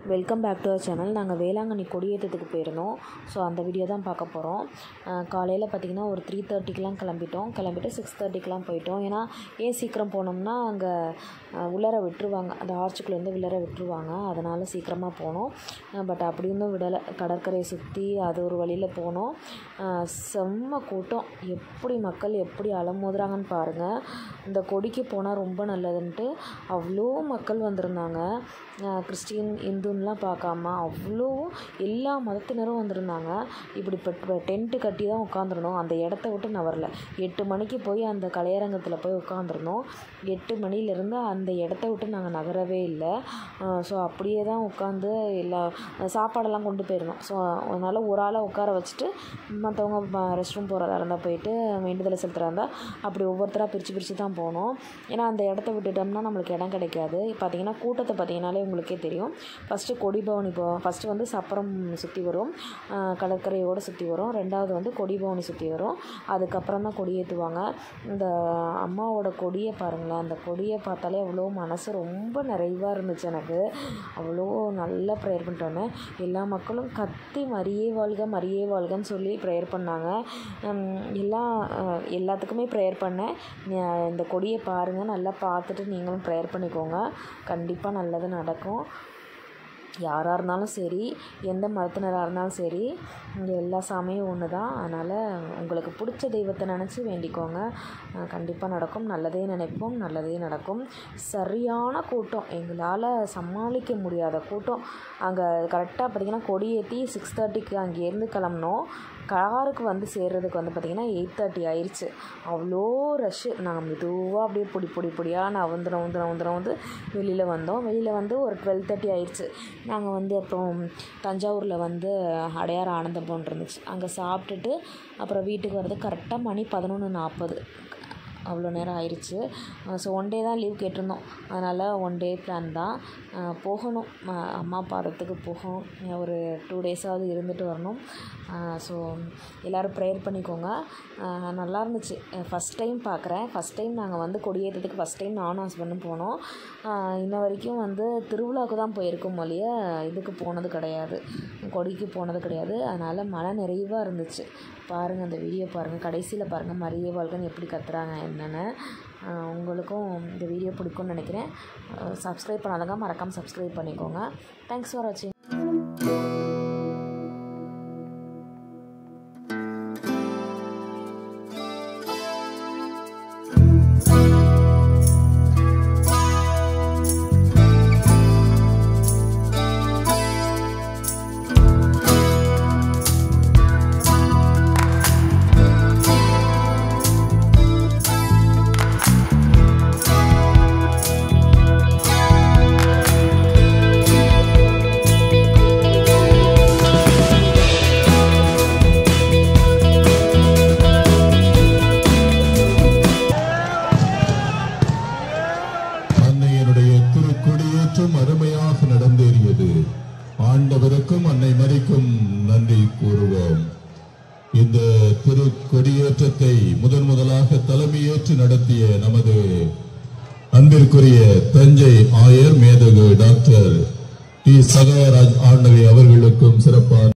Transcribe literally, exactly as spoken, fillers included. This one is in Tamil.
Welcome back to our channel. நாங்கள் வேளாங்கண்ணி கொடியேற்றத்துக்கு போயிருந்தோம். ஸோ அந்த வீடியோ தான் பார்க்க போகிறோம். காலையில் பார்த்திங்கன்னா ஒரு த்ரீ தேர்ட்டிக்கெலாம் கிளம்பிட்டோம். கிளம்பிட்டு சிக்ஸ் தேர்ட்டிக்கெலாம் போயிட்டோம். ஏன்னா ஏன் சீக்கிரம் போனோம்னா அங்கே உள்ளர விட்டுருவாங்க, அந்த ஆர்ச்சுக்குள்ளேருந்து உள்ளர விட்டுருவாங்க. அதனால் சீக்கிரமாக போனோம். பட் அப்படி இருந்தும் விடலை. கடற்கரையை சுற்றி அது ஒரு வழியில் போனோம். செம்ம கூட்டம். எப்படி மக்கள் எப்படி அலமோதுறாங்கன்னு பாருங்கள். இந்த கொடிக்கு போனால் ரொம்ப நல்லதுன்ட்டு அவ்வளோ மக்கள் வந்திருந்தாங்க. கிறிஸ்டின் இந்துன்னெலாம் பார்க்காம அவ்வளோ எல்லா மதத்தினரும் வந்திருந்தாங்க. இப்படி இப்போ டென்ட்டு கட்டி தான் உட்காந்துருந்தோம். அந்த இடத்த விட்டு நான் வரல. எட்டு மணிக்கு போய் அந்த கலையரங்கத்தில் போய் உட்காந்துருந்தோம். எட்டு மணிலேருந்து அந்த இடத்த விட்டு நாங்கள் நகரவே இல்லை. ஸோ அப்படியே தான் உட்காந்து எல்லா சாப்பாடெல்லாம் கொண்டு போயிருந்தோம். ஸோ அதனால் ஒரு ஆளை உட்கார வச்சுட்டு மற்றவங்க ரெஸ்ட் ரூம் போகிறதா இருந்தால் போயிட்டு வேண்டுதலை செலுத்துகிறா இருந்தால் அப்படி ஒவ்வொருத்தராக பிரித்து பிரித்து தான் போனோம். ஏன்னா அந்த இடத்த விட்டுட்டோம்னா நம்மளுக்கு இடம் கிடைக்காது. பார்த்திங்கன்னா கூட்டத்தை பார்த்திங்கனாலே உங்களுக்கே தெரியும். ஃபஸ்ட்டு கொடிபவனி போவோம். ஃபஸ்ட்டு வந்து சப்பரம் சுற்றி வரும், கடற்கரையோடு சுற்றி வரும். ரெண்டாவது வந்து கொடிபவனி சுற்றி வரும். அதுக்கப்புறம் தான் கொடியேற்றுவாங்க. இந்த அம்மாவோட கொடியை பாருங்களேன். அந்த கொடியை பார்த்தாலே அவ்வளோ மனசு ரொம்ப நிறைவாக இருந்துச்சு எனக்கு. அவ்வளோ நல்லா ப்ரேயர் பண்ணிட்டு வந்தேன். எல்லா மக்களும் கத்தி மரியே வாழ்க மரியே வாழ்கன்னு சொல்லி ப்ரேயர் பண்ணாங்க. எல்லாம் எல்லாத்துக்குமே ப்ரேயர் பண்ணேன். இந்த கொடியை பாருங்கள், நல்லா பார்த்துட்டு நீங்களும் ப்ரேயர் பண்ணிக்கோங்க. கண்டிப்பாக நல்லது நடக்கும். யாராக இருந்தாலும் சரி, எந்த மதத்தினராக இருந்தாலும் சரி, இங்கே எல்லா சாமியும் ஒன்று தான். அதனால் உங்களுக்கு பிடிச்ச தெய்வத்தை நினச்சி வேண்டிக்கோங்க. கண்டிப்பாக நடக்கும். நல்லதே நினைப்போம், நல்லதே நடக்கும். சரியான கூட்டம், எங்களால் சமாளிக்க முடியாத கூட்டம். அங்கே கரெக்டாக பார்த்திங்கன்னா கொடியேற்றி சிக்ஸ் தேர்ட்டிக்கு அங்கேருந்து கிளம்புனோம். காருக்கு வந்து சேர்றதுக்கு வந்து பார்த்திங்கன்னா எயிட் தேர்ட்டி ஆயிடுச்சு. அவ்வளோ ரஷ்ஷு. நாங்கள் மெதுவாக அப்படியே பொடி பொடி பொடியாக நான் வந்து வந்து வந்து வந்து வெளியில் வந்தோம். வெளியில் வந்து ஒரு டுவெல் தேர்ட்டி ஆயிடுச்சு. நாங்கள் வந்து அப்புறம் தஞ்சாவூரில் வந்து அடையார் ஆனந்தபவன் இருந்துச்சு. அங்கே சாப்பிட்டுட்டு அப்புறம் வீட்டுக்கு வர்றது கரெக்டாக மணி பதினொன்று நாற்பது. அவ்வளோ நேரம் ஆயிடுச்சு. ஸோ ஒன் டே தான் லீவ் கேட்டிருந்தோம். அதனால் ஒன் டே பிளான் தான். போகணும், அம்மா பாதத்துக்கு போகணும். ஒரு டூ டேஸாவது இருந்துட்டு வரணும். ஸோ எல்லோரும் ப்ரேயர் பண்ணிக்கோங்க. நல்லா இருந்துச்சு. ஃபஸ்ட் டைம் பார்க்குறேன். ஃபஸ்ட் டைம் நாங்கள் வந்து கொடியேற்றத்துக்கு ஃபஸ்ட் டைம் நானும் ஹஸ்பண்டும் போனோம். இன்ன வரைக்கும் வந்து திருவிழாவுக்கு தான் போயிருக்கோம் ஒழிய இதுக்கு போனது கிடையாது, கொடிக்கு போனது கிடையாது. அதனால் மன நிறைவாக இருந்துச்சு. பாருங்கள், அந்த வீடியோ பாருங்கள், கடைசியில் பாருங்கள் மரியே வாழ்கன்னு எப்படி கத்துறாங்க என்னென்னு. உங்களுக்கும் இந்த வீடியோ பிடிக்கும்னு நினைக்கிறேன். சப்ஸ்கிரைப் பண்ணாதவங்க மறக்காமல் சப்ஸ்கிரைப் பண்ணிக்கோங்க. தேங்க்ஸ் ஃபார் வாட்சிங். அருமையாக நடந்தேறியது. ஆண்டவருக்கும் அன்னை மரிக்கும் நன்றி கூறுவோம். இந்த திரு கொடியேற்றத்தை முதன் முதலாக தலைமையேற்று நடத்திய நமது அன்பிற்குரிய தஞ்சை ஆயர் மேதகு டாக்டர் டி சகாயராஜ் ஆண்டவை அவர்களுக்கும் சிறப்பான